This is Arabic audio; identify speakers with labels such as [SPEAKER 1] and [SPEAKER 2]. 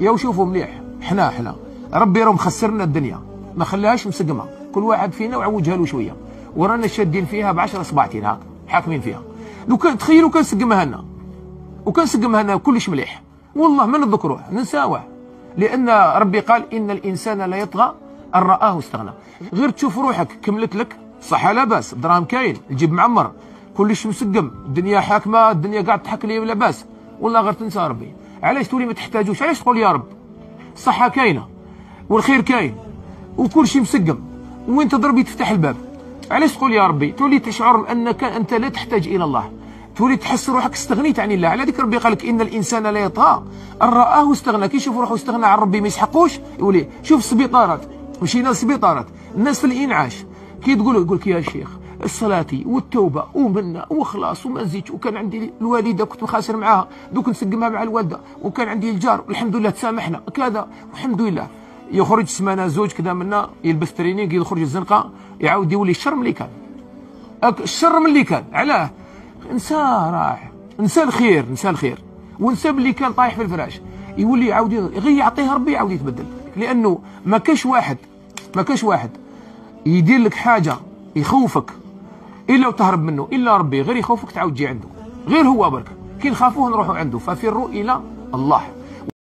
[SPEAKER 1] يا شوفوا مليح، حنا ربي راه مخسرنا الدنيا، ما خلاهاش مسقمه، كل واحد فينا وعوجها له شويه، ورانا شادين فيها ب10 اصبعتين هاك حاكمين فيها. لو كان تخيلوا كان سقمها لنا، وكان سقمها لنا كلش مليح، والله ما نذكروه ننساوه، لان ربي قال ان الانسان لا يطغى ان رآه استغنى. غير تشوف روحك كملت لك، صح لا باس، الدراهم كاين، الجيب معمر، كلش مسقم، الدنيا حاكمه، الدنيا قاعد تحك لي ولا باس، والله غير تنسى ربي. علاش تولي ما تحتاجوش؟ علاش تقول يا رب؟ الصحه كاينه والخير كاين وكل شيء مسقم، وين تضربي تفتح الباب، علاش تقول يا ربي؟ تولي تشعر انك انت لا تحتاج الى الله، تولي تحس روحك استغنيت عن الله. على ذلك ربي قال لك ان الانسان لا يطغى ان رآه استغنى. كي يشوف روحه استغنى عن ربي ما يسحقوش، يقول شوف السبيطارات، مشينا للسبيطارات، الناس في الانعاش كي يقول لك يا شيخ صلاتي والتوبه ومنا وخلاص وما نزيدش، وكان عندي الوالده كنت مخاسر معاها دوك نسقمها مع الوالده، وكان عندي الجار الحمد لله تسامحنا كذا والحمد لله. يخرج سمانه زوج كذا منا يلبس ترينينغ، يخرج الزنقه، يعاود يولي الشر ملي كان، الشر من اللي كان. علاه؟ انسى راح، انسى الخير، انسى الخير، وانسى باللي كان طايح في الفراش، يولي يعاود غير يعطيه ربي يعاود يتبدل. لانه ما كاش واحد يدير لك حاجه يخوفك الا وتهرب منه الا ربي، غير يخوفك تعاود تجي عنده، غير هو برك. كي نخافوه نروحوا عنده، ففروا الى الله.